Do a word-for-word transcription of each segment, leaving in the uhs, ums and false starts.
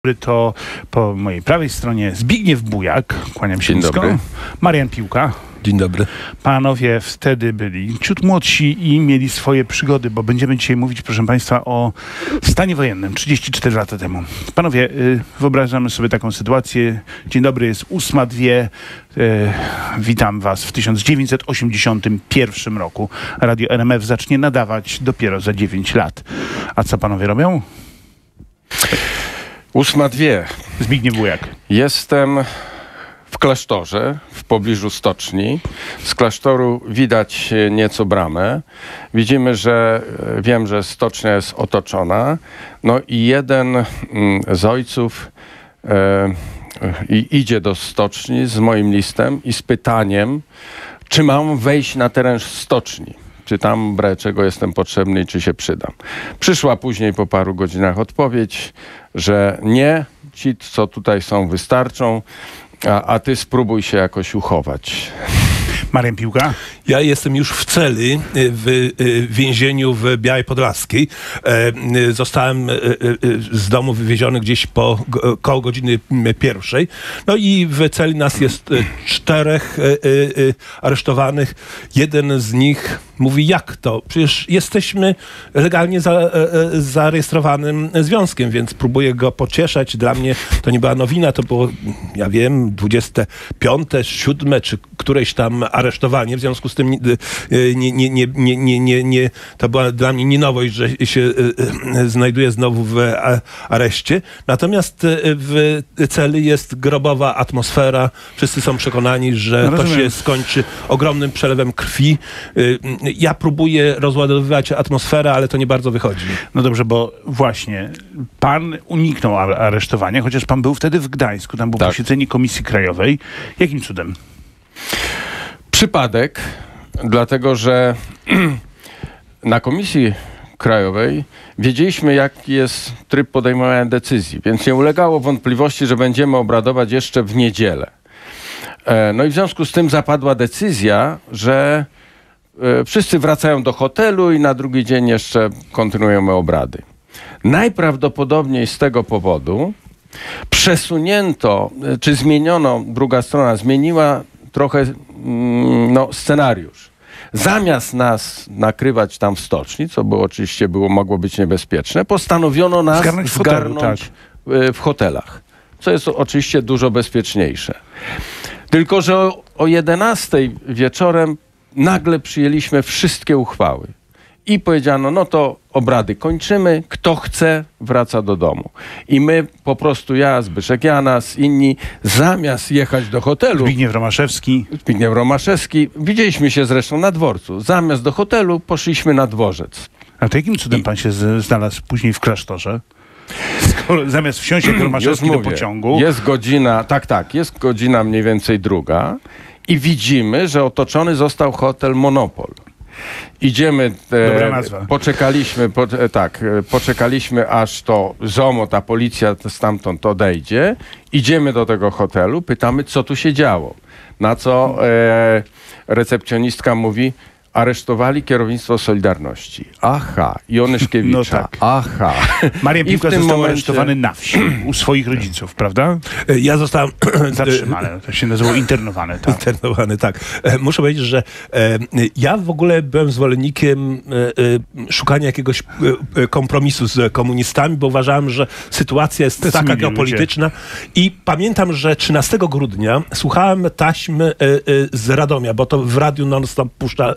To po mojej prawej stronie Zbigniew Bujak, kłaniam się Dzień nisko. dobry. Marian Piłka. Dzień dobry. Panowie wtedy byli ciut młodsi i mieli swoje przygody, bo będziemy dzisiaj mówić, proszę Państwa, o stanie wojennym trzydzieści cztery lata temu. Panowie, y, wyobrażamy sobie taką sytuację. Dzień dobry, jest ósma dwie. Y, witam Was w tysiąc dziewięćset osiemdziesiątym pierwszym roku. Radio R M F zacznie nadawać dopiero za dziewięć lat. A co panowie robią? Ósma dwie. Zbigniew Bujak. Jestem w klasztorze, w pobliżu stoczni. Z klasztoru widać nieco bramę. Widzimy, że wiem, że stocznia jest otoczona. No i jeden z ojców e, i idzie do stoczni z moim listem i z pytaniem, czy mam wejść na teren stoczni. Czy tam brę, czego jestem potrzebny i czy się przydam. Przyszła później po paru godzinach odpowiedź, że nie, ci, co tutaj są, wystarczą, a, a ty spróbuj się jakoś uchować. Marian Piłka. Ja jestem już w celi w więzieniu w Białej Podlaskiej. Zostałem z domu wywieziony gdzieś po koło godziny pierwszej. No i w celi nas jest czterech aresztowanych. Jeden z nich mówi, jak to? Przecież jesteśmy legalnie za, zarejestrowanym związkiem, więc próbuję go pocieszać. Dla mnie to nie była nowina, to było, ja wiem, dwudzieste piąte, siódme czy któreś tam aresztowanie. W związku z tym nie, nie, nie, nie, nie, nie, nie, nie, to była dla mnie nie nowość, że się znajduję znowu w areszcie. Natomiast w celi jest grobowa atmosfera. Wszyscy są przekonani, że no to się skończy ogromnym przelewem krwi. Ja próbuję rozładowywać atmosferę, ale to nie bardzo wychodzi. No dobrze, bo właśnie pan uniknął aresztowania, chociaż pan był wtedy w Gdańsku. Tam było Tak. posiedzenie Komisji Krajowej. Jakim cudem? Przypadek, dlatego że na Komisji Krajowej wiedzieliśmy, jaki jest tryb podejmowania decyzji, więc nie ulegało wątpliwości, że będziemy obradować jeszcze w niedzielę. No i w związku z tym zapadła decyzja, że wszyscy wracają do hotelu i na drugi dzień jeszcze kontynuujemy obrady. Najprawdopodobniej z tego powodu przesunięto, czy zmieniono, druga strona zmieniła trochę no, scenariusz. Zamiast nas nakrywać tam w stoczni, co było oczywiście było, mogło być niebezpieczne, postanowiono nas Zgarnąć w hotelu, zgarnąć tak. w hotelach, co jest oczywiście dużo bezpieczniejsze. Tylko że o, o jedenastej wieczorem nagle przyjęliśmy wszystkie uchwały. I powiedziano, no to obrady kończymy, kto chce, wraca do domu. I my po prostu, ja, Zbyszek Janas, inni, zamiast jechać do hotelu... Zbigniew Romaszewski. Zbigniew Romaszewski, widzieliśmy się zresztą na dworcu. Zamiast do hotelu poszliśmy na dworzec. A to jakim cudem I... pan się z, znalazł później w klasztorze? Skoro, zamiast wsiąść jak Romaszewski do pociągu... Jest godzina, tak, tak, jest godzina mniej więcej druga i widzimy, że otoczony został hotel Monopol. Idziemy, Dobra nazwa. e, poczekaliśmy, po, e, tak, e, poczekaliśmy aż to ZOMO, ta policja stamtąd odejdzie. Idziemy do tego hotelu, pytamy, co tu się działo. Na co e, recepcjonistka mówi, aresztowali kierownictwo Solidarności. Aha. Jonyszkiewicza. No tak. Aha. Marian Piłka został momencie... aresztowany na wsi, u swoich rodziców, prawda? Ja zostałem Zatrzymany, to się nazywało internowany. Tak. Internowany, tak. Muszę powiedzieć, że e, ja w ogóle byłem zwolennikiem e, e, szukania jakiegoś e, kompromisu z komunistami, bo uważałem, że sytuacja jest To taka ludzie. geopolityczna. I pamiętam, że trzynastego grudnia słuchałem taśmy e, e, z Radomia, bo to w radiu non-stop puszczali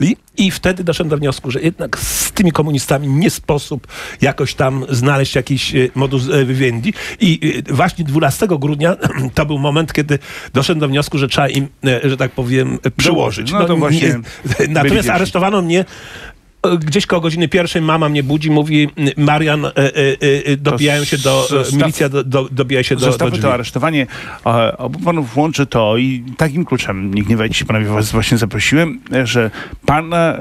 i wtedy doszedłem do wniosku, że jednak z tymi komunistami nie sposób jakoś tam znaleźć jakiś e, modus vivendi. I e, właśnie dwunastego grudnia to był moment, kiedy doszedłem do wniosku, że trzeba im, e, że tak powiem, e, przyłożyć. No to właśnie nie, natomiast dzieci. aresztowano mnie e, gdzieś koło godziny pierwszej. Mama mnie budzi, mówi, Marian, e, e, e, dobijają się do, zostaw- milicja do, do, dobija się do, do Zostawmy drzwi. to aresztowanie. E, obu panów łączy to i takim kluczem, nie gniewajcie się panowie, was właśnie zaprosiłem, że pan e,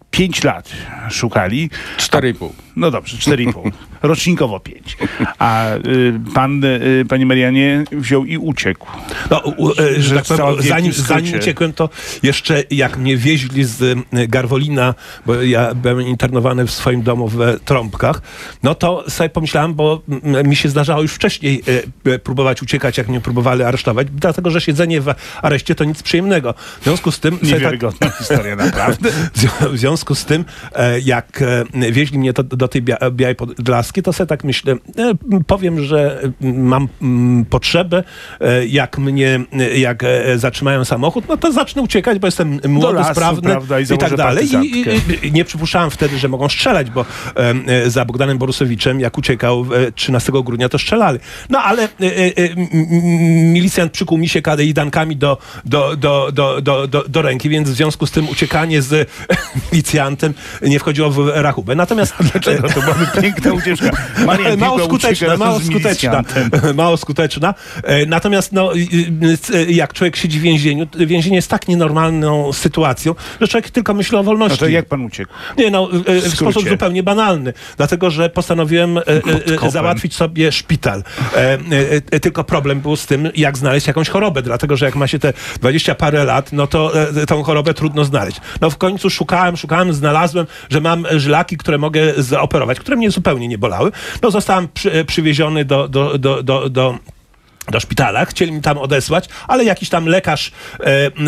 pięć lat szukali. Cztery i pół. No dobrze, cztery i pół. Rocznikowo pięć. A y, pan, y, panie Marianie, wziął i uciekł. No, u, e, że tak cała powiem, wielkim zanim, skrócie. zanim uciekłem, to jeszcze jak mnie wieźli z e, Garwolina, bo ja byłem internowany w swoim domu w e, Trąbkach, no to sobie pomyślałem, bo m, mi się zdarzało już wcześniej e, e, próbować uciekać, jak mnie próbowali aresztować, dlatego, że siedzenie w areszcie to nic przyjemnego. W związku z tym... sobie tak- Niewiarygodna historia, naprawdę. W związku z tym, e, jak e, wieźli mnie to, do tej Bia- Białej Podlaskiej, to sobie tak myślę, e, powiem, że mam m, potrzebę, e, jak mnie, e, jak e, zatrzymają samochód, no to zacznę uciekać, bo jestem młody, lasu, sprawny prawda, i i, tak założę dalej. I, partyzantkę. i, I nie przypuszczałem wtedy, że mogą strzelać, bo e, e, za Bogdanem Borusowiczem, jak uciekał e, trzynastego grudnia, to strzelali. No ale e, e, m, milicjant przykuł mi się kajdankami do, do, do, do, do, do, do ręki, więc w związku z tym uciekanie z milicjantem nie wchodziło w rachubę. Natomiast... Dlaczego? To byłaby piękna ucieczka. Marian mało Piłka skuteczna, ucieka mało z skuteczna, milicjantem. mało skuteczna. E, Natomiast no, y, y, jak człowiek siedzi w więzieniu, to więzienie jest tak nienormalną sytuacją, że człowiek tylko myśli o No wolności. to jak pan uciekł? Nie, no, e, w skrócie. sposób zupełnie banalny. Dlatego, że postanowiłem e, e, kopem. załatwić sobie szpital. E, e, e, Tylko problem był z tym, jak znaleźć jakąś chorobę, dlatego, że jak ma się te dwadzieścia parę lat, no to e, tą chorobę trudno znaleźć. No w końcu szukałem, szukałem, znalazłem, że mam żylaki, które mogę zaoperować, które mnie zupełnie nie bolały. No zostałem przy, przywieziony do, do, do, do, do do szpitala, chcieli mi tam odesłać, ale jakiś tam lekarz, e,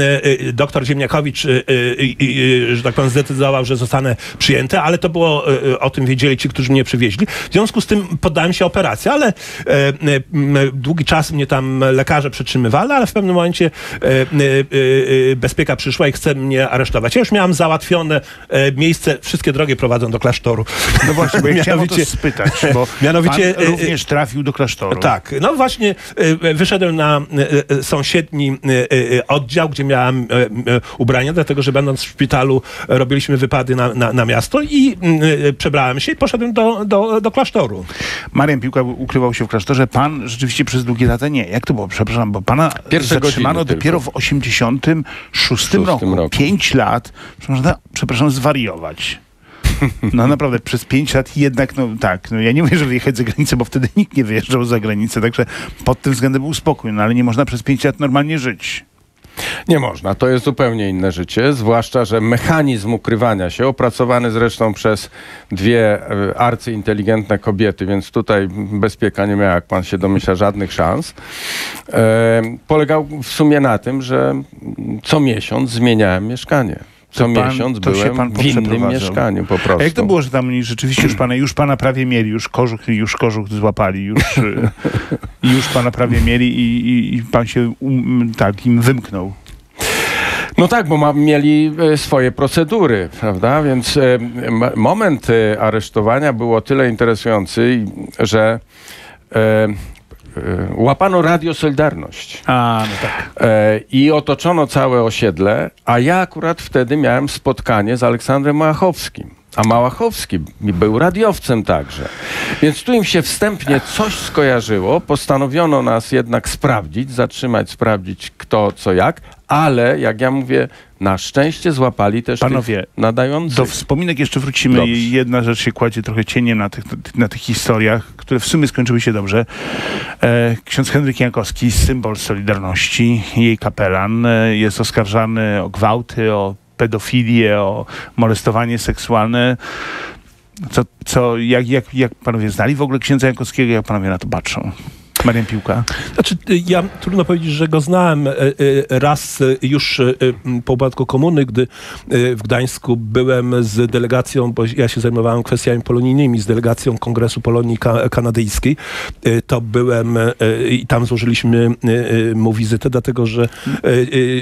e, doktor Ziemniakowicz, e, e, e, że tak powiem, zdecydował, że zostanę przyjęty, ale to było, e, o tym wiedzieli ci, którzy mnie przywieźli. W związku z tym poddałem się operacji, ale e, e, długi czas mnie tam lekarze przetrzymywali, ale w pewnym momencie e, e, e, bezpieka przyszła i chce mnie aresztować. Ja już miałem załatwione e, miejsce, wszystkie drogi prowadzą do klasztoru. No właśnie, bo ja chciałem o to Mianowicie- spytać, bo mianowicie, pan e, również trafił do klasztoru. Tak, no właśnie e, wyszedłem na e, e, sąsiedni e, e, oddział, gdzie miałem e, e, ubrania, dlatego że będąc w szpitalu e, robiliśmy wypady na, na, na miasto i e, przebrałem się i poszedłem do, do, do klasztoru. Marian Piłka ukrywał się w klasztorze. Pan rzeczywiście przez długie lata nie. Jak to było? Przepraszam, bo pana Pierwsze zatrzymano godziny dopiero tylko. w osiemdziesiątym szóstym roku. roku. Pięć lat. Przepraszam, przepraszam, zwariować. No naprawdę, przez pięć lat jednak, no tak, no ja nie mówię, że wyjechać za granicę, bo wtedy nikt nie wyjeżdżał za granicę, także pod tym względem był spokój, no ale nie można przez pięć lat normalnie żyć. Nie można, to jest zupełnie inne życie, zwłaszcza, że mechanizm ukrywania się, opracowany zresztą przez dwie e, arcyinteligentne kobiety, więc tutaj bezpieka nie miała, jak pan się domyśla, żadnych szans, e, polegał w sumie na tym, że co miesiąc zmieniałem mieszkanie. Co To pan- miesiąc to się byłem pan w innym poprzeprowadzał. mieszkaniu po prostu. A jak to było, że tam rzeczywiście już pana, już pana prawie mieli, już kożuch, już kożuch złapali, już, y, już pana prawie mieli i, i, i pan się um, tak im wymknął. No tak, bo ma, mieli e, swoje procedury, prawda? Więc e, m- moment e, aresztowania był o tyle interesujący, że e, e, łapano Radio Solidarność A, no tak. e, i otoczono całe osiedle, a ja akurat wtedy miałem spotkanie z Aleksandrem Małachowskim. A Małachowski był radiowcem także. Więc tu im się wstępnie coś skojarzyło. Postanowiono nas jednak sprawdzić, zatrzymać, sprawdzić kto, co, jak. Ale, jak ja mówię, na szczęście złapali też Panowie, tych nadających. Do wspominek jeszcze wrócimy. Dobrze. Jedna rzecz się kładzie trochę cieniem na tych, na tych historiach, które w sumie skończyły się dobrze. E, ksiądz Henryk Jankowski, symbol Solidarności, jej kapelan, e, jest oskarżany o gwałty, o pedofilię, o molestowanie seksualne. Co, co, jak, jak, jak panowie znali w ogóle księdza Jankowskiego, jak panowie na to patrzą? Marian Piłka. Znaczy, ja trudno powiedzieć, że go znałem e, e, raz e, już e, po upadku komuny, gdy e, w Gdańsku byłem z delegacją, bo ja się zajmowałem kwestiami polonijnymi, z delegacją Kongresu Polonii ka- Kanadyjskiej. E, to byłem e, i tam złożyliśmy e, mu wizytę, dlatego że e, e,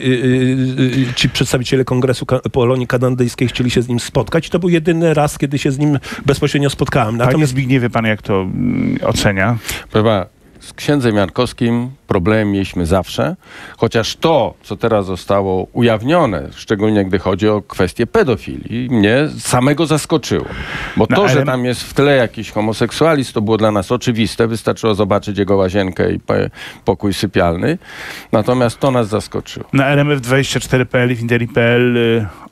e, ci przedstawiciele Kongresu ka- Polonii Kanadyjskiej chcieli się z nim spotkać i to był jedyny raz, kiedy się z nim bezpośrednio spotkałem. Panie Natomiast Zbigniewie, pan jak to mm, ocenia? Prawda? Z księdzem Jankowskim problem mieliśmy zawsze, chociaż to, co teraz zostało ujawnione, szczególnie gdy chodzi o kwestię pedofilii, mnie samego zaskoczyło. Bo No, to, ale- że tam jest w tle jakiś homoseksualizm, to było dla nas oczywiste. Wystarczyło zobaczyć jego łazienkę i po- pokój sypialny. Natomiast to nas zaskoczyło. Na R M F dwadzieścia cztery kropka p l i w Interi kropka p l y,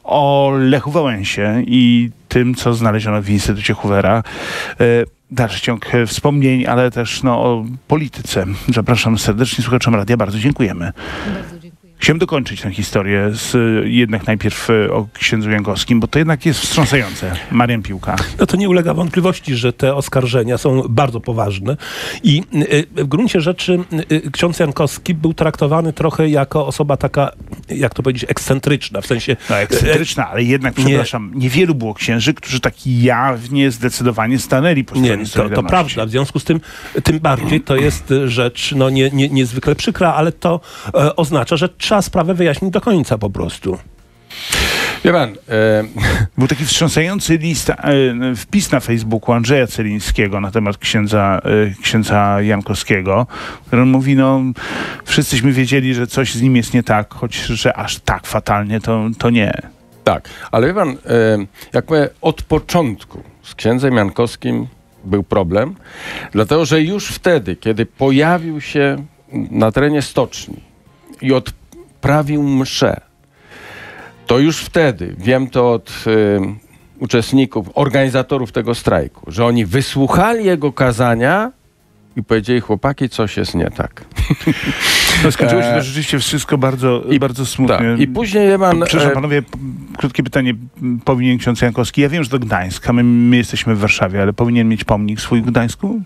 o Lechu Wałęsie i tym, co znaleziono w Instytucie Hoovera. Dalszy ciąg wspomnień, ale też no, o polityce. Zapraszam serdecznie słuchaczom radia. Bardzo dziękujemy. Bardzo dziękuję. Chciałem dokończyć tę historię z jednak najpierw o księdzu Jankowskim, bo to jednak jest wstrząsające. Marian Piłka. No to nie ulega wątpliwości, że te oskarżenia są bardzo poważne i y, w gruncie rzeczy y, ksiądz Jankowski był traktowany trochę jako osoba taka, jak to powiedzieć, ekscentryczna, w sensie... No ekscentryczna, ale jednak, przepraszam, nie. niewielu było księży, którzy tak jawnie, zdecydowanie stanęli po stronie Nie, to, to prawda. W związku z tym, tym bardziej to jest rzecz no, nie, nie, niezwykle przykra, ale to e, oznacza, że trzeba sprawę wyjaśnić do końca po prostu. Wie pan, e... był taki wstrząsający list, e, wpis na Facebooku Andrzeja Celińskiego na temat księdza, e, księdza Jankowskiego, który mówi, no wszyscyśmy wiedzieli, że coś z nim jest nie tak, choć że aż tak fatalnie to, to nie. Tak, ale wie pan, e, jak mówię, od początku z księdzem Jankowskim był problem, dlatego że już wtedy, kiedy pojawił się na terenie stoczni i odprawił mszę, to już wtedy, wiem to od y, uczestników, organizatorów tego strajku, że oni wysłuchali jego kazania i powiedzieli, chłopaki, coś jest nie tak. No, skończyło się to rzeczywiście wszystko bardzo, I, bardzo smutnie. Tak. I później je pan... Przepraszam, panowie, krótkie pytanie. Powinien ksiądz Jankowski, ja wiem, że to Gdańsk, a my, my jesteśmy w Warszawie, ale powinien mieć pomnik swój w Gdańsku?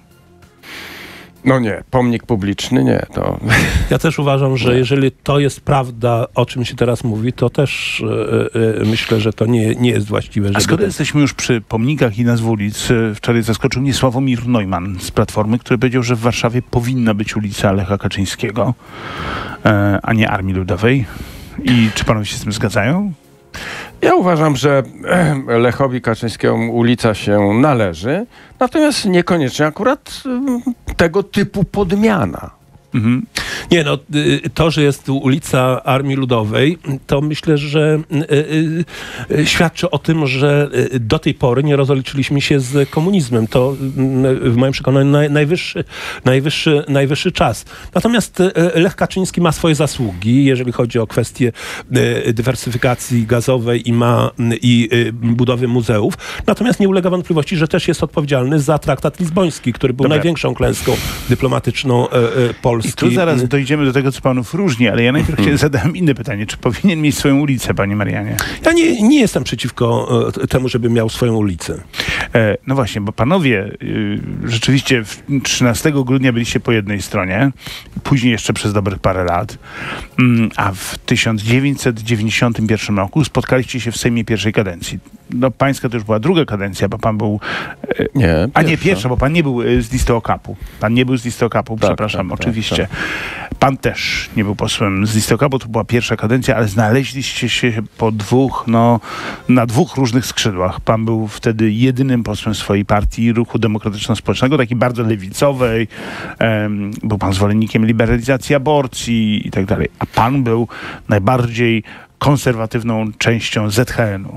No nie, pomnik publiczny nie. To... Ja też uważam, że jeżeli to jest prawda, o czym się teraz mówi, to też e, e, myślę, że to nie, nie jest właściwe. A żeby skoro ten... jesteśmy już przy pomnikach i nazw ulic, wczoraj zaskoczył mnie Sławomir Neumann z Platformy, który powiedział, że w Warszawie powinna być ulica Lecha Kaczyńskiego, e, a nie Armii Ludowej. I czy panowie się z tym zgadzają? Ja uważam, że Lechowi Kaczyńskiemu ulica się należy, natomiast niekoniecznie akurat tego typu podmiana. Mhm. Nie, no to, że jest tu ulica Armii Ludowej, to myślę, że y, y, świadczy o tym, że do tej pory nie rozliczyliśmy się z komunizmem. To y, w moim przekonaniu naj, najwyższy, najwyższy, najwyższy czas. Natomiast y, Lech Kaczyński ma swoje zasługi, jeżeli chodzi o kwestię y, dywersyfikacji gazowej i, ma, i y, budowy muzeów. Natomiast nie ulega wątpliwości, że też jest odpowiedzialny za traktat lizboński, który był Dobra. największą klęską dyplomatyczną y, y, Polski. I tu zaraz dojdziemy do tego, co panów różni, ale ja najpierw hmm. zadałem inne pytanie. Czy powinien mieć swoją ulicę, panie Marianie? Ja nie, nie jestem przeciwko e, temu, żeby miał swoją ulicę. E, no właśnie, bo panowie y, rzeczywiście trzynastego grudnia byliście po jednej stronie, później jeszcze przez dobrych parę lat, mm, a w tysiąc dziewięćset dziewięćdziesiątym pierwszym roku spotkaliście się w Sejmie pierwszej kadencji. No pańska to już była druga kadencja, bo pan był... E, nie, a nie, pierwsza, bo pan nie był z listy okapu. Pan nie był z listy okapu, tak, przepraszam, tak, oczywiście. Tak, tak. Pan też nie był posłem z listy okapu, to była pierwsza kadencja, ale znaleźliście się po dwóch, no, na dwóch różnych skrzydłach. Pan był wtedy jedynym posłem swojej partii, Ruchu Demokratyczno-Społecznego, takiej bardzo lewicowej. Um, był pan zwolennikiem liberalizacji aborcji i tak dalej. A pan był najbardziej konserwatywną częścią Z H N u.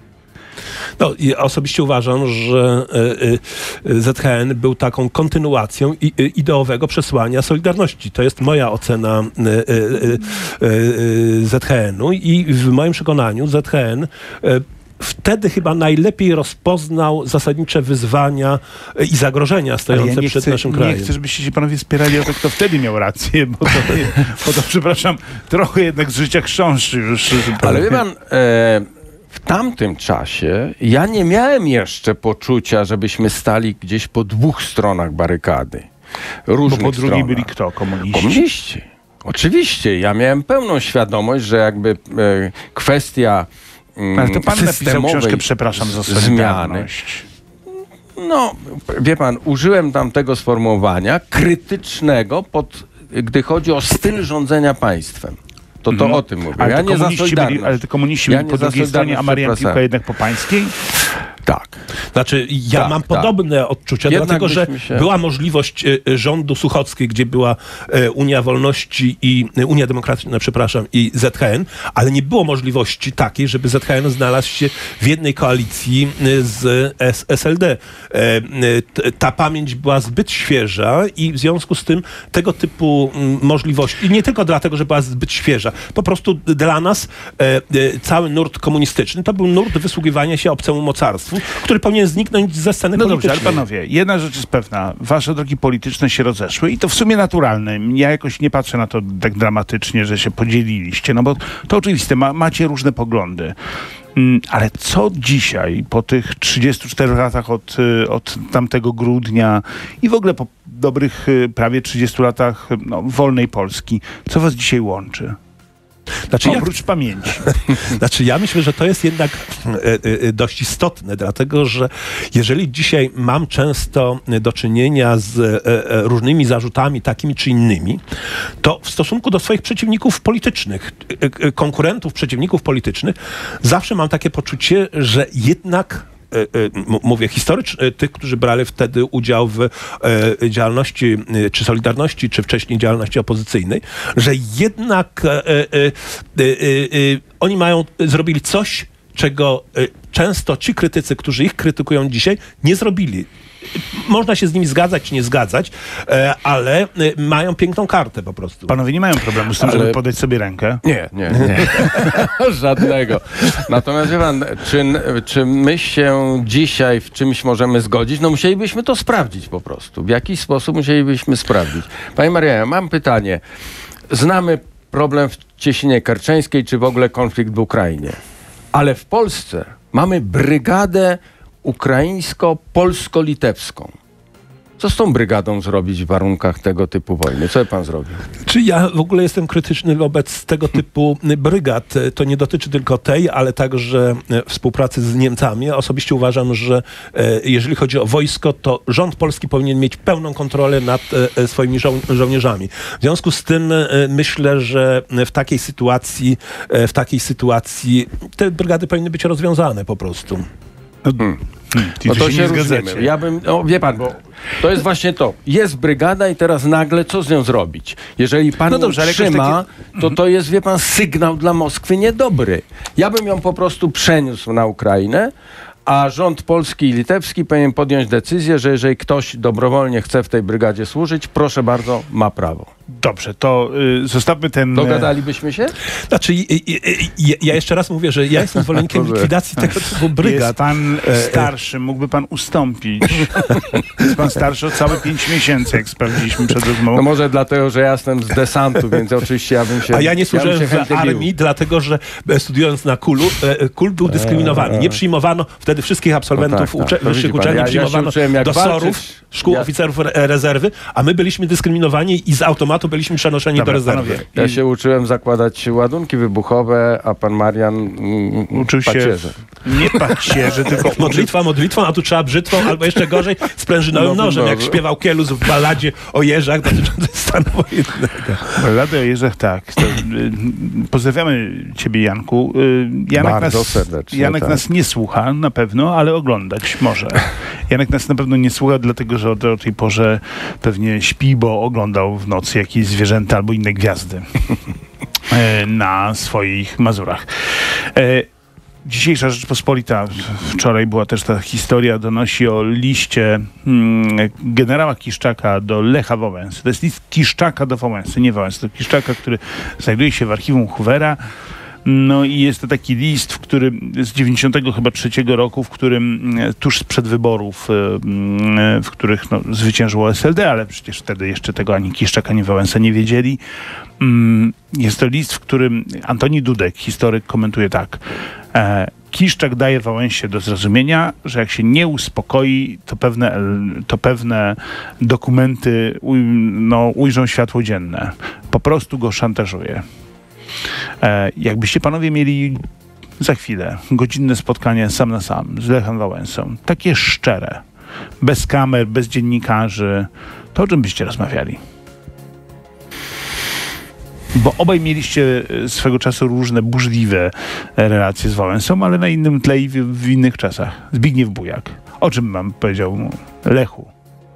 No, ja osobiście uważam, że y, y, Z H N był taką kontynuacją i, y, ideowego przesłania Solidarności. To jest moja ocena y, y, y, y, Z H N u i w moim przekonaniu Z H N y, wtedy chyba najlepiej rozpoznał zasadnicze wyzwania i zagrożenia stojące ja przed chcę, naszym krajem. Nie chcę, żebyście się panowie spierali o to, kto wtedy miał rację, bo to, bo to przepraszam, trochę jednak z życia chrząszczy już. Ale wie pan... E... W tamtym czasie ja nie miałem jeszcze poczucia, żebyśmy stali gdzieś po dwóch stronach barykady. Różnych Bo po drugiej stronach. byli kto? Komuniści? Komuniści. Oczywiście. Ja miałem pełną świadomość, że jakby e, kwestia mm, Ale to pan napisał systemowej książkę, przepraszam za zmiany. Solidarność. No, wie pan, użyłem tam tego sformułowania krytycznego, pod, gdy chodzi o styl rządzenia państwem. To, to o tym mówię. Ale ja to nie za komuniści Solidarność. byli, ale to komuniści ja byli po za drugiej stronie, a Marian Piłka jednak po pańskiej? Tak. Znaczy, ja Tak, mam tak. podobne odczucia, Jednak dlatego że byśmy się- była możliwość e, rządu Suchockiej, gdzie była e, Unia Wolności i e, Unia Demokratyczna, przepraszam, i Z H N, ale nie było możliwości takiej, żeby Z H N znalazł się w jednej koalicji e, z S- SLD. E, e, t- ta pamięć była zbyt świeża i w związku z tym tego typu m, możliwości, i nie tylko dlatego, że była zbyt świeża, po prostu dla nas e, e, cały nurt komunistyczny to był nurt wysługiwania się obcemu mocarstwu, który powinien zniknąć ze sceny No dobrze, politycznej. ale panowie, jedna rzecz jest pewna. Wasze drogi polityczne się rozeszły i to w sumie naturalne. Ja jakoś nie patrzę na to tak dramatycznie, że się podzieliliście, no bo to oczywiste, ma, macie różne poglądy. Mm, Ale co dzisiaj, po tych trzydziestu czterech latach od, y, od tamtego grudnia i w ogóle po dobrych y, prawie trzydziestu latach y, no, wolnej Polski, co was dzisiaj łączy? Znaczy, ja, Oprócz pamięci. znaczy ja myślę, że to jest jednak e, e, dość istotne, dlatego że jeżeli dzisiaj mam często do czynienia z e, e, różnymi zarzutami takimi czy innymi, to w stosunku do swoich przeciwników politycznych, e, e, konkurentów, przeciwników politycznych, zawsze mam takie poczucie, że jednak e, e, m- mówię historycznie, tych, którzy brali wtedy udział w e, działalności e, czy Solidarności, czy wcześniej działalności opozycyjnej, że jednak e, e, e, e, e, oni mają, zrobili coś, czego e, często ci krytycy, którzy ich krytykują dzisiaj, nie zrobili. Można się z nimi zgadzać czy nie zgadzać, e, ale e, mają piękną kartę po prostu. Panowie nie mają problemu z tym, Ale- żeby podać sobie rękę. Nie, nie, nie. Żadnego. Natomiast wie pan, czy, czy my się dzisiaj w czymś możemy zgodzić? No musielibyśmy to sprawdzić po prostu. W jakiś sposób musielibyśmy sprawdzić. Panie Marianie, mam pytanie. Znamy problem w Cieśninie Kerczeńskiej, czy w ogóle konflikt w Ukrainie. Ale w Polsce mamy brygadę ukraińsko-polsko-litewską. Co z tą brygadą zrobić w warunkach tego typu wojny? Co by pan zrobił? Czy ja w ogóle jestem krytyczny wobec tego typu brygad? To nie dotyczy tylko tej, ale także e, współpracy z Niemcami. Osobiście uważam, że e, jeżeli chodzi o wojsko, to rząd polski powinien mieć pełną kontrolę nad e, swoimi żo- żołnierzami. W związku z tym e, myślę, że w takiej sytuacji, e, w takiej sytuacji te brygady powinny być rozwiązane po prostu. Hmm. I No tu to się się nie różnimy. zgadzacie. Ja bym, no wie pan, bo to jest właśnie to. Jest brygada i teraz nagle co z nią zrobić? Jeżeli pan No no dobrze, ale jakoś trzyma, to to jest, wie pan, sygnał dla Moskwy niedobry. Ja bym ją po prostu przeniósł na Ukrainę, a rząd polski i litewski powinien podjąć decyzję, że jeżeli ktoś dobrowolnie chce w tej brygadzie służyć, proszę bardzo, ma prawo. Dobrze, to y, zostawmy ten... Dogadalibyśmy się? Znaczy, i- i- i- ja jeszcze raz mówię, że ja jestem zwolennikiem Dobrze. likwidacji tego typu Jest brygad. pan starszy, mógłby pan ustąpić. Jest pan starszy o całe pięć miesięcy, jak sprawdziliśmy przed rozmową. No może dlatego, że ja jestem z desantu, więc oczywiście ja bym się... A ja nie bym służyłem się w chętnie bił. armii, dlatego że e, studiując na Kulu, e, Kul był dyskryminowany. Nie przyjmowano wtedy wszystkich absolwentów No tak, tak. ucze- To wyższych widzi pan, uczelni, ja- ja się przyjmowano uczyłem, jak do walczyć. sorów, szkół Ja- oficerów re- rezerwy, a my byliśmy dyskryminowani i z automatu byliśmy przenoszeni Dobra, do rezerwy. panowie, Ja się uczyłem zakładać ładunki wybuchowe, a pan Marian mm, Uczył się pacierze. nie pacierze, tylko Modlitwa modlitwą, a tu trzeba brzytwą, albo jeszcze gorzej sprężynowym No, nożem, no, jak no. śpiewał Kielus w balladzie o jeżach dotyczącej stanu wojennego. Rady o Jerzech, tak. To, y, pozdrawiamy ciebie, Janku. Y, Janek, Bardzo nas, serdecznie, Janek tak. nas nie słucha na pewno, ale oglądać może. Janek nas na pewno nie słucha, dlatego że o, o tej porze pewnie śpi, bo oglądał w nocy jakieś zwierzęta albo inne gwiazdy e, na swoich Mazurach. E, Dzisiejsza Rzeczpospolita, wczoraj była też ta historia, donosi o liście mm, generała Kiszczaka do Lecha Wałęsy. To jest list Kiszczaka do Wałęsy, nie Wałęsy, to Kiszczaka, który znajduje się w archiwum Hoovera. No i jest to taki list, w którym z dziewięćdziesiątego chyba trzeciego roku, w którym e, tuż sprzed wyborów, e, m, w których no, zwyciężyło S L D, ale przecież wtedy jeszcze tego ani Kiszczak, ani Wałęsa nie wiedzieli. Mm, Jest to list, w którym Antoni Dudek, historyk, komentuje tak. E, Kiszczak daje Wałęsie do zrozumienia, że jak się nie uspokoi, to pewne, to pewne dokumenty uj, no, ujrzą światło dzienne. Po prostu go szantażuje. E, jakbyście panowie mieli za chwilę godzinne spotkanie sam na sam z Lechem Wałęsą, takie szczere, bez kamer, bez dziennikarzy, to o czym byście rozmawiali? Bo obaj mieliście swego czasu różne burzliwe relacje z Wałęsą, ale na innym tle i w, w innych czasach. Zbigniew Bujak. O czym mam powiedział Lechu?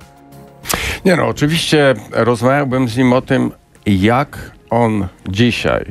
Nie no, oczywiście rozmawiałbym z nim o tym, jak on dzisiaj,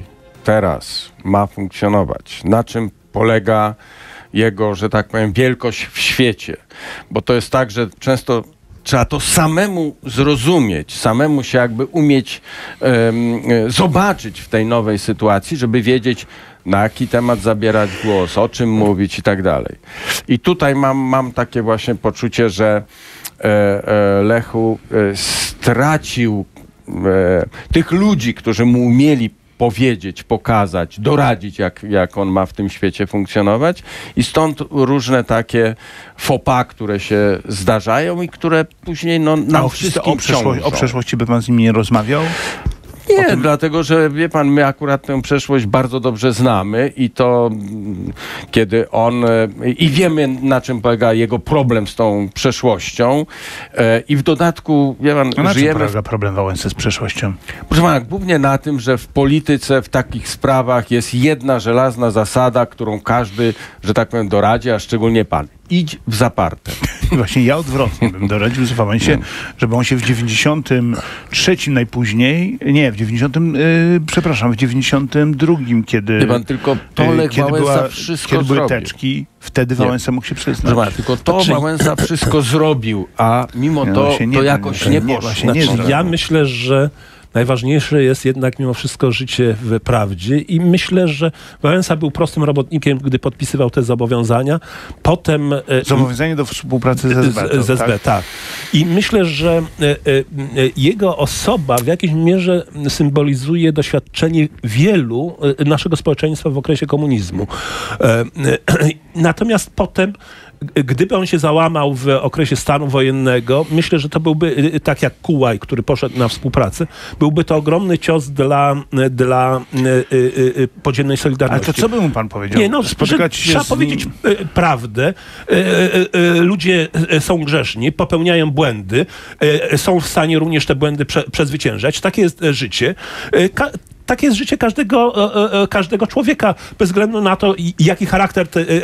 teraz ma funkcjonować, na czym polega jego, że tak powiem, wielkość w świecie. Bo to jest tak, że często trzeba to samemu zrozumieć, samemu się jakby umieć um, zobaczyć w tej nowej sytuacji, żeby wiedzieć, na jaki temat zabierać głos, o czym mówić i tak dalej. I tutaj mam, mam takie właśnie poczucie, że e, e, Lechu e, stracił e, tych ludzi, którzy mu umieli powiedzieć, pokazać, doradzić, jak, jak on ma w tym świecie funkcjonować. I stąd różne takie faux pas, które się zdarzają i które później no, nam A o, wszystkim o, przeszło, ciążą. o przeszłości by pan z nimi nie rozmawiał? Nie, tym... dlatego, że wie pan, my akurat tę przeszłość bardzo dobrze znamy i to mm, kiedy on e, i wiemy, na czym polega jego problem z tą przeszłością e, i w dodatku, wie pan, A na czym żyjemy... polega problem Wałęsy z przeszłością? Proszę pana, głównie na tym, że w polityce, w takich sprawach jest jedna żelazna zasada, którą każdy, że tak powiem, doradzi, a szczególnie pan. Idź w zaparte. Właśnie ja odwrotnie bym doradził z Wałęsie, żeby on się w dziewięćdziesiątym trzecim najpóźniej, nie, w dziewięćdziesiątym, yy, przepraszam, w dziewięćdziesiątym drugim, kiedy... Wie pan, tylko to Lech kiedy Wałęsa była, wszystko kiedy były zrobił. teczki, wtedy Nie. Wałęsa mógł się przyznać. Proszę pana, tylko to Znaczy- Wałęsa wszystko zrobił, a mimo No to, właśnie nie, to panie, jakoś nie, nie nie, poszło. właśnie nie Znaczy, zrobił. ja myślę, że najważniejsze jest jednak mimo wszystko życie w prawdzie i myślę, że Wałęsa był prostym robotnikiem, gdy podpisywał te zobowiązania. Potem... e, Zobowiązanie do współpracy ze S B, Z, z S B, tak? tak. I myślę, że e, e, jego osoba w jakiejś mierze symbolizuje doświadczenie wielu e, naszego społeczeństwa w okresie komunizmu. E, e, natomiast potem, gdyby on się załamał w okresie stanu wojennego, myślę, że to byłby, e, tak jak Kułaj, który poszedł na współpracę, byłby to ogromny cios dla, dla e, e, e, podziemnej Solidarności. Ale to co by mu pan powiedział? Nie, no, Spotykać że się trzeba z powiedzieć nim... e, prawdę. E, e, e, ludzie e, są grzeszni, popełniają błędy, e, są w stanie również te błędy prze, przezwyciężać. Takie jest e, życie. E, ka, takie jest życie każdego, e, e, każdego człowieka, bez względu na to, jaki charakter te, e, e,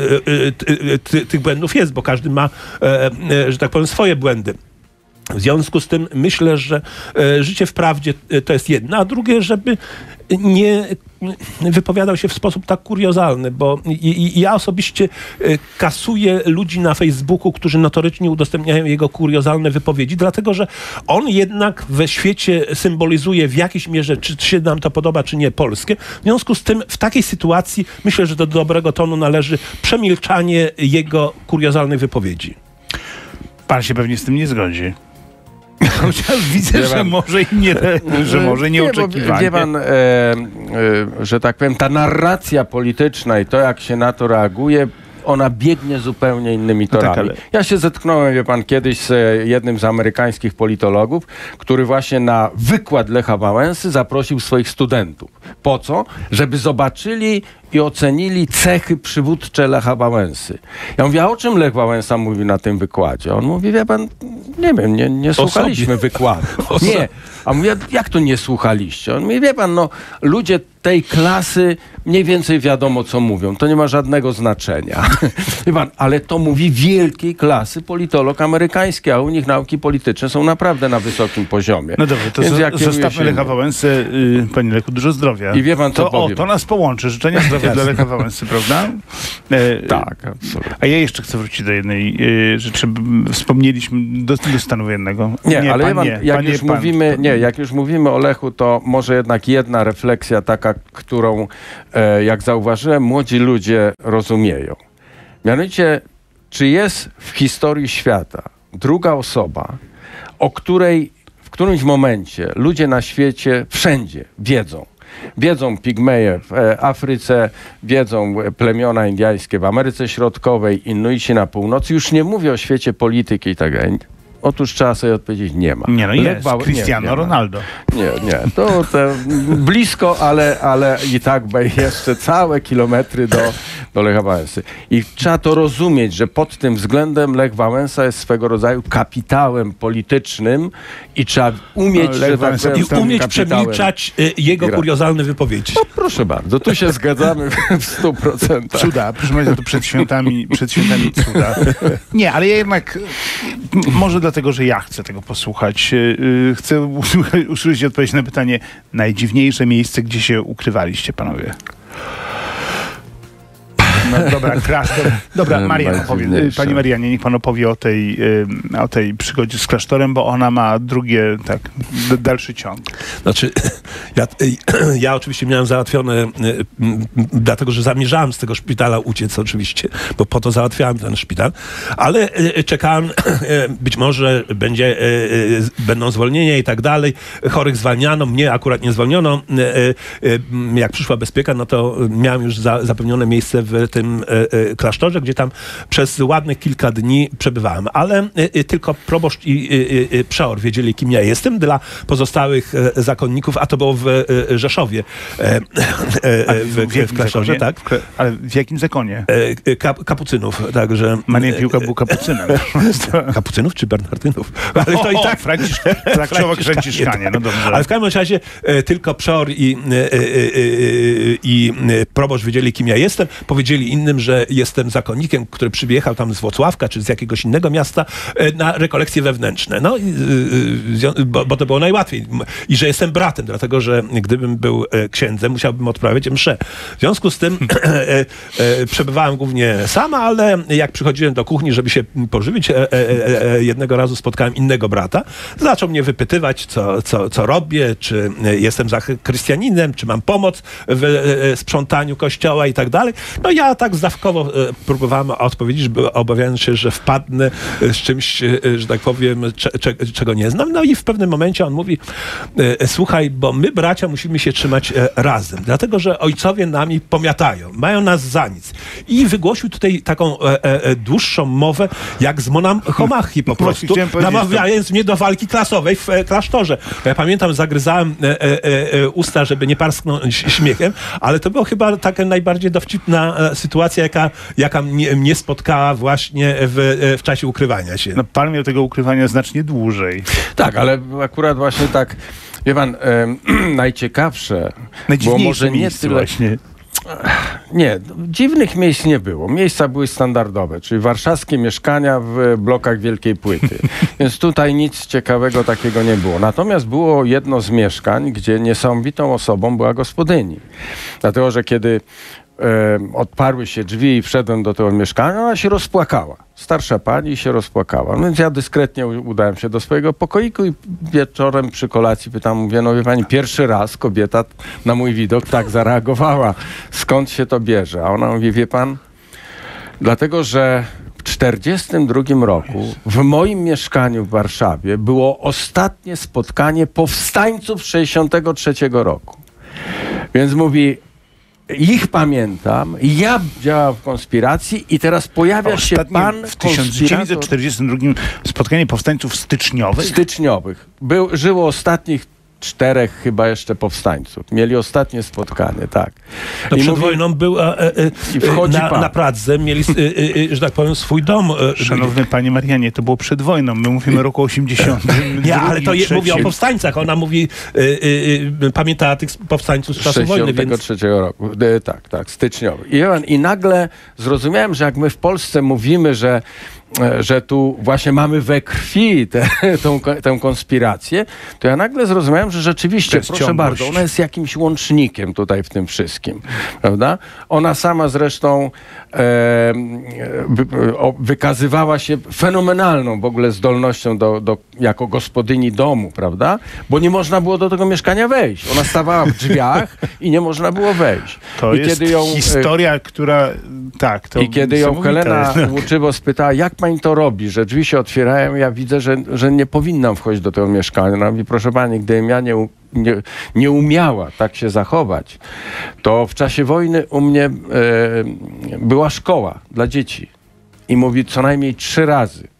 e, t, tych błędów jest, bo każdy ma, e, e, że tak powiem, swoje błędy. W związku z tym myślę, że e, życie w prawdzie e, to jest jedno, a drugie, żeby nie wypowiadał się w sposób tak kuriozalny, bo i, i, ja osobiście e, kasuję ludzi na Facebooku, którzy notorycznie udostępniają jego kuriozalne wypowiedzi, dlatego, że on jednak we świecie symbolizuje w jakiejś mierze, czy, czy się nam to podoba, czy nie, Polskę. W związku z tym w takiej sytuacji myślę, że do dobrego tonu należy przemilczanie jego kuriozalnych wypowiedzi. Pan się pewnie z tym nie zgodzi. Chociaż widzę, Wie że pan- może i nie, że może Nie, bo nieoczekiwanie. wie pan, e, e, że tak powiem, ta narracja polityczna i to, jak się na to reaguje, ona biegnie zupełnie innymi No tak, torami. ale- Ja się zetknąłem, wie pan, kiedyś z e, jednym z amerykańskich politologów, który właśnie na wykład Lecha Wałęsy zaprosił swoich studentów. Po co? Żeby zobaczyli i ocenili cechy przywódcze Lecha Wałęsy. Ja mówię, a o czym Lech Wałęsa mówi na tym wykładzie? On mówi, wie pan, nie wiem, nie, nie słuchaliśmy wykładu. Nie. A mówię, jak to nie słuchaliście? On mówi, wie pan, no ludzie tej klasy mniej więcej wiadomo, co mówią. To nie ma żadnego znaczenia. Wie pan, ale to mówi wielkiej klasy politolog amerykański, a u nich nauki polityczne są naprawdę na wysokim poziomie. No dobrze, to Więc zo- ja kieruję zostawmy się Lecha innym. Wałęsę. Yy, panie Lechu, dużo zdrowia. I wie pan, co to, o, powiem. to nas połączy. Życzenia zdrowia dla Lecha Wałęsy, prawda? E, Tak, absolutnie. A ja jeszcze chcę wrócić do jednej yy, rzeczy. Wspomnieliśmy do, do stanu wojennego. Nie, ale wie pan, nie, jak pan, już nie, pan. mówimy, nie, jak już mówimy o Lechu, to może jednak jedna refleksja taka, którą, e, jak zauważyłem, młodzi ludzie rozumieją. Mianowicie, czy jest w historii świata druga osoba, o której w którymś momencie ludzie na świecie wszędzie wiedzą. Wiedzą pigmeje w e, Afryce, wiedzą e, plemiona indyjskie w Ameryce Środkowej, Inuici na północy. Już nie mówię o świecie polityki i tak dalej. Otóż trzeba sobie odpowiedzieć, nie ma. Nie, no Lech jest. Wałę- nie, Cristiano nie ma. Ronaldo. Nie, nie, to, to blisko, ale, ale i tak jeszcze całe kilometry do, do Lecha Wałęsy. I trzeba to rozumieć, że pod tym względem Lech Wałęsa jest swego rodzaju kapitałem politycznym i trzeba umieć, No, Lech że tak Wałęsa powiem, I tym umieć kapitałem przemilczać y, jego gra. kuriozalne wypowiedzi. No, proszę bardzo, tu się zgadzamy w stu procentach. Cuda, proszę Państwa, to przed świętami, przed świętami cuda. Nie, ale ja jednak, m- może dlatego, że ja chcę tego posłuchać, yy, chcę usłyszeć, usłyszeć odpowiedź na pytanie, najdziwniejsze miejsce, gdzie się ukrywaliście, panowie? No dobra, klasztor. Dobra, No, Marian bardzo opowie. dziwniejsze. Pani Marianie, niech pan opowie o tej, yy, o tej przygodzie z klasztorem, bo ona ma drugie, tak, d- dalszy ciąg. Znaczy, ja, ja oczywiście miałem załatwione, y, m, dlatego że zamierzałem z tego szpitala uciec oczywiście, bo po to załatwiałem ten szpital, ale y, czekałem, y, być może będzie, y, y, będą zwolnienia i tak dalej. Chorych zwalniano, mnie akurat nie zwolniono. Y, y, y, jak przyszła bezpieka, no to miałem już za, zapewnione miejsce w tym y, y, klasztorze, gdzie tam przez ładnych kilka dni przebywałem, ale y, y, tylko proboszcz i y, y, przeor wiedzieli, kim ja jestem. Dla pozostałych e, zakonników, a to było w e, Rzeszowie, e, e, e, w, w, w klasztorze, zakonie? tak? W kla- Ale w jakim zakonie? E, kap, kapucynów, także... Marian Piłka był kapucynem. Kapucynów czy Bernardynów? Ale to i tak... Francisz, trakczowo Franciszkanie, no dobrze. Ale w każdym razie e, tylko przeor i, e, e, e, i e, proboszcz wiedzieli, kim ja jestem. Powiedzieli innym, że jestem zakonnikiem, który przyjechał tam z Włocławka czy z jakiegoś innego miasta e, na rekolekcje wewnętrzne. No, i, e, zwią- bo, bo to było najłatwiej. I że jestem bratem, dlatego że gdybym był e, księdzem, musiałbym odprawiać mszę. W związku z tym e, e, przebywałem głównie sama, ale jak przychodziłem do kuchni, żeby się pożywić, e, e, e, jednego razu spotkałem innego brata. Zaczął mnie wypytywać, co, co, co robię, czy jestem za chrystianinem, czy mam pomoc w e, sprzątaniu kościoła i tak dalej. No ja tak zdawkowo e, próbowałem odpowiedzieć, bo obawiając się, że wpadnę z czymś, e, że tak powiem, cze, cze, czego nie znam. No i w pewnym momencie on mówi, e, słuchaj, bo my bracia musimy się trzymać e, razem, dlatego że ojcowie nami pomiatają, mają nas za nic. I wygłosił tutaj taką e, e, dłuższą mowę, jak z monachomachii po Właśnie prostu, chciałem powiedzieć, namawiając mnie do walki klasowej w e, klasztorze. Ja pamiętam, zagryzałem e, e, e, usta, żeby nie parsknąć śmiechem, ale to była chyba taka najbardziej dowcipna e, sytuacja, jaka, jaka mnie, mnie spotkała właśnie w, e, w czasie ukrywania się. No, pan miał tego ukrywania znacznie dłużej. Tak, ale akurat właśnie tak, wie pan, em, najciekawsze było Najdziwniejsze może nie miejsce tyle... właśnie. Nie, dziwnych miejsc nie było. Miejsca były standardowe, czyli warszawskie mieszkania w blokach Wielkiej Płyty. Więc tutaj nic ciekawego takiego nie było. Natomiast było jedno z mieszkań, gdzie niesamowitą osobą była gospodyni. Dlatego, że kiedy e, odparły się drzwi i wszedłem do tego mieszkania, ona się rozpłakała. Starsza pani się rozpłakała. No więc ja dyskretnie u- udałem się do swojego pokoiku i wieczorem przy kolacji pytam, mówię, no wie pani, pierwszy raz kobieta na mój widok tak zareagowała. Skąd się to bierze? A ona mówi, wie pan, dlatego, że w czterdziestym drugim roku w moim mieszkaniu w Warszawie było ostatnie spotkanie powstańców z sześćdziesiątego trzeciego roku. Więc mówi, ich pamiętam, ja działam w konspiracji i teraz pojawia się Ostatnie pan w tysiąc dziewięćset konspirator czterdziestym drugim spotkanie powstańców styczniowych. styczniowych. Był, żyło ostatnich czterech chyba jeszcze powstańców. Mieli ostatnie spotkanie, tak. No I przed mówi- wojną był e, e, I wchodzi na, pan. na Pradze, mieli, e, e, że tak powiem, swój dom. E, Szanowny panie Marianie, to było przed wojną. My mówimy o roku osiemdziesiątym. Nie, ale to je, trzecim. mówi o powstańcach. Ona mówi, y, y, y, pamiętała tych powstańców z czasu wojny, sześćdziesiątego więc... trzeciego roku. E, tak, tak, styczniowy. I, I nagle zrozumiałem, że jak my w Polsce mówimy, że, e, że tu właśnie mamy we krwi tę tą, tę konspirację, to ja nagle zrozumiałem, że rzeczywiście, jest proszę ciągłość. bardzo, ona jest jakimś łącznikiem tutaj w tym wszystkim, prawda? Ona sama zresztą e, wy- o, wykazywała się fenomenalną w ogóle zdolnością do, do, jako gospodyni domu, prawda? Bo nie można było do tego mieszkania wejść. Ona stawała w drzwiach i nie można było wejść. To I jest kiedy ją, e, historia, która... Tak, to I kiedy ją niesamowite. Helena Łuczywo spytała, jak pani to robi, że drzwi się otwierają, ja widzę, że, że nie powinnam wchodzić do tego mieszkania. Ona mówi, proszę pani, gdybym ja nie, u- nie, nie umiała tak się zachować, to w czasie wojny u mnie e, była szkoła dla dzieci. I mówi, co najmniej trzy razy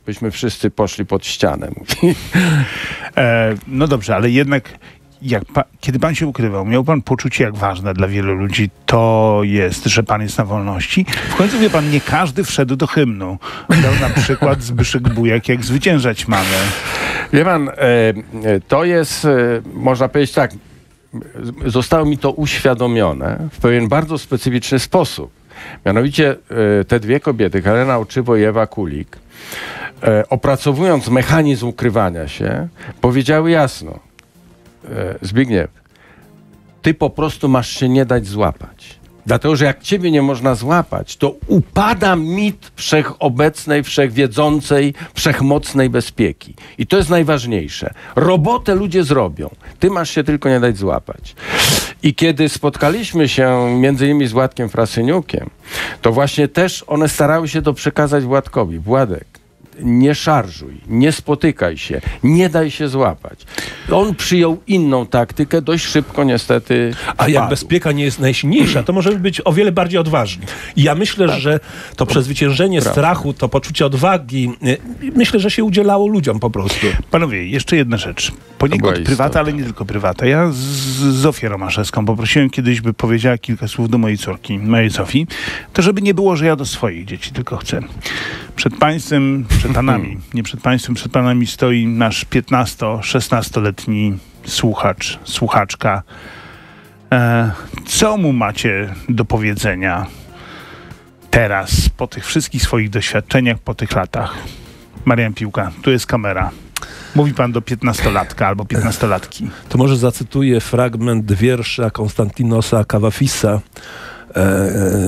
byśmy wszyscy poszli pod ścianę. Mówi. E, no dobrze, ale jednak jak pa, kiedy pan się ukrywał, miał pan poczucie, jak ważne dla wielu ludzi to jest, że pan jest na wolności? W końcu, wie pan, nie każdy wszedł do hymnu. Dał na przykład Zbyszek Bujak, jak zwyciężać mamy. Wie pan, e, to jest, e, można powiedzieć tak, zostało mi to uświadomione w pewien bardzo specyficzny sposób. Mianowicie e, te dwie kobiety, Helena Oczywo i Ewa Kulik, e, opracowując mechanizm ukrywania się, powiedziały jasno: e, Zbigniew, ty po prostu masz się nie dać złapać. Dlatego, że jak ciebie nie można złapać, to upada mit wszechobecnej, wszechwiedzącej, wszechmocnej bezpieki. I to jest najważniejsze. Robotę ludzie zrobią. Ty masz się tylko nie dać złapać. I kiedy spotkaliśmy się między innymi z Władkiem Frasyniukiem, to właśnie też one starały się to przekazać Władkowi. Władek, nie szarżuj, nie spotykaj się, nie daj się złapać. On przyjął inną taktykę, dość szybko niestety A jak padł. bezpieka nie jest najsilniejsza, to możemy być o wiele bardziej odważni. I ja myślę, tak. że to przezwyciężenie Prawda. strachu, to poczucie odwagi, y, myślę, że się udzielało ludziom po prostu. Panowie, jeszcze jedna rzecz. Poniekąd była prywata, istota. ale nie tylko prywata. Ja z Zofię Romaszewską poprosiłem kiedyś, by powiedziała kilka słów do mojej córki, mojej Zofii, to żeby nie było, że ja do swoich dzieci tylko chcę. Przed państwem, przed panami, nie przed państwem, przed panami stoi nasz piętnasto-szesnastoletni słuchacz, słuchaczka. E, co mu macie do powiedzenia teraz, po tych wszystkich swoich doświadczeniach, po tych latach? Marian Piłka, tu jest kamera. Mówi pan do piętnastolatka albo piętnastolatki. To może zacytuję fragment wiersza Konstantinosa Kavafisa. E, e,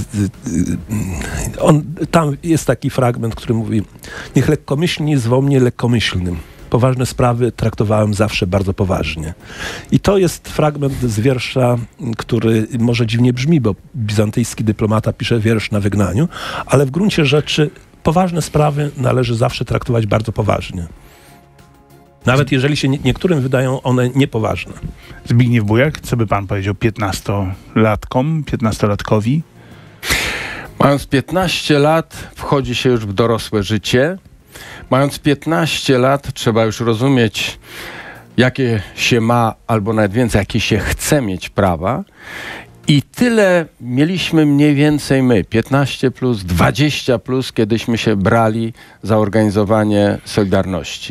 on, tam jest taki fragment, który mówi: niech lekkomyślni zwą mnie lekkomyślnym. Poważne sprawy traktowałem zawsze bardzo poważnie. I to jest fragment z wiersza, który może dziwnie brzmi, bo bizantyjski dyplomata pisze wiersz na wygnaniu, ale w gruncie rzeczy poważne sprawy należy zawsze traktować bardzo poważnie. Nawet jeżeli się nie, niektórym wydają one niepoważne. Zbigniew Bujak, co by pan powiedział piętnastolatkom, piętnastolatkowi? Mając piętnaście lat wchodzi się już w dorosłe życie. Mając piętnaście lat trzeba już rozumieć, jakie się ma, albo nawet więcej, jakie się chce mieć prawa. I tyle mieliśmy mniej więcej my, piętnaście plus, dwadzieścia plus, kiedyśmy się brali za organizowanie Solidarności.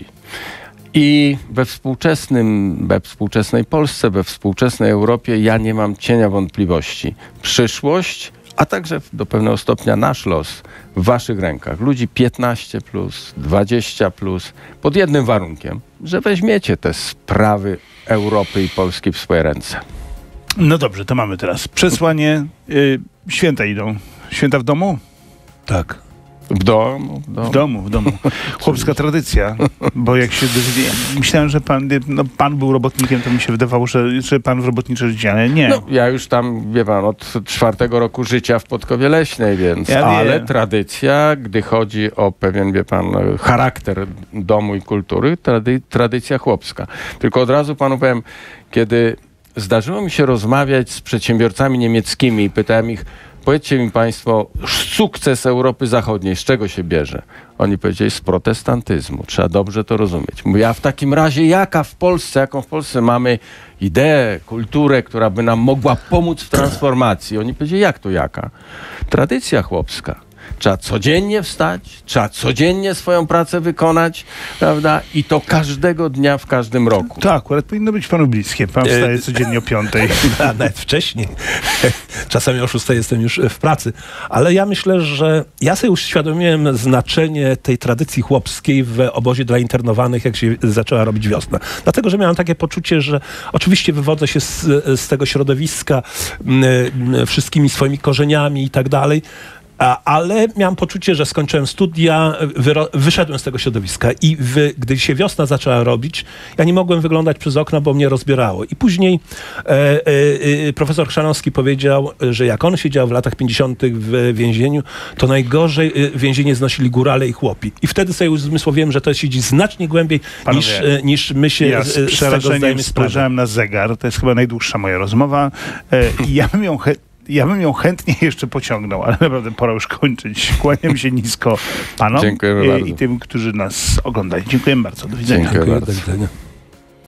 I we współczesnym, we współczesnej Polsce, we współczesnej Europie ja nie mam cienia wątpliwości. Przyszłość, a także do pewnego stopnia nasz los w waszych rękach. Ludzi piętnaście plus, dwadzieścia plus, pod jednym warunkiem, że weźmiecie te sprawy Europy i Polski w swoje ręce. No dobrze, to mamy teraz przesłanie. Y, święta idą. Święta w domu? Tak. W domu, w domu. W domu, w domu. Chłopska tradycja, bo jak się dowiedziałem, myślałem, że pan, no, pan był robotnikiem, to mi się wydawało, że, że pan w robotnicze życie, ale nie. No, ja już tam, wie pan, od czwartego roku życia w Podkowie Leśnej, więc, Ja ale wiem. tradycja, gdy chodzi o pewien, wie pan, charakter domu i kultury, trady, tradycja chłopska. Tylko od razu panu powiem, kiedy zdarzyło mi się rozmawiać z przedsiębiorcami niemieckimi i pytałem ich: powiedzcie mi państwo, sukces Europy Zachodniej z czego się bierze? Oni powiedzieli: z protestantyzmu. Trzeba dobrze to rozumieć. Mówię: a w takim razie jaka w Polsce, jaką w Polsce mamy ideę, kulturę, która by nam mogła pomóc w transformacji? Oni powiedzieli: jak to jaka? Tradycja chłopska. Trzeba codziennie wstać, trzeba codziennie swoją pracę wykonać, prawda? I to każdego dnia w każdym roku. To akurat powinno być panu bliskie. Pan wstaje codziennie o piątej. A nawet wcześniej. Czasami o szóstej jestem już w pracy. Ale ja myślę, że ja sobie uświadomiłem znaczenie tej tradycji chłopskiej w obozie dla internowanych, jak się zaczęła robić wiosna. Dlatego, że miałem takie poczucie, że oczywiście wywodzę się z, z tego środowiska m, m, wszystkimi swoimi korzeniami i tak dalej. A, ale miałem poczucie, że skończyłem studia, wyro, wyszedłem z tego środowiska i w, gdy się wiosna zaczęła robić, ja nie mogłem wyglądać przez okno, bo mnie rozbierało. I później e, e, e, profesor Chrzanowski powiedział, że jak on siedział w latach pięćdziesiątych w więzieniu, to najgorzej więzienie znosili górale i chłopi. I wtedy sobie uzmysłowiłem, że to siedzi znacznie głębiej niż, e, niż my się Ja z, z z tego przerażeniem zdajemy sprawę. spojrzałem na zegar. To jest chyba najdłuższa moja rozmowa. E, I ja bym ją... He- ja bym ją chętnie jeszcze pociągnął, ale naprawdę pora już kończyć. Kłaniam się nisko panom Dziękujemy i, bardzo. i tym, którzy nas oglądali. Dziękujemy bardzo. Do widzenia. Dziękuję Dziękuję, bardzo. do widzenia.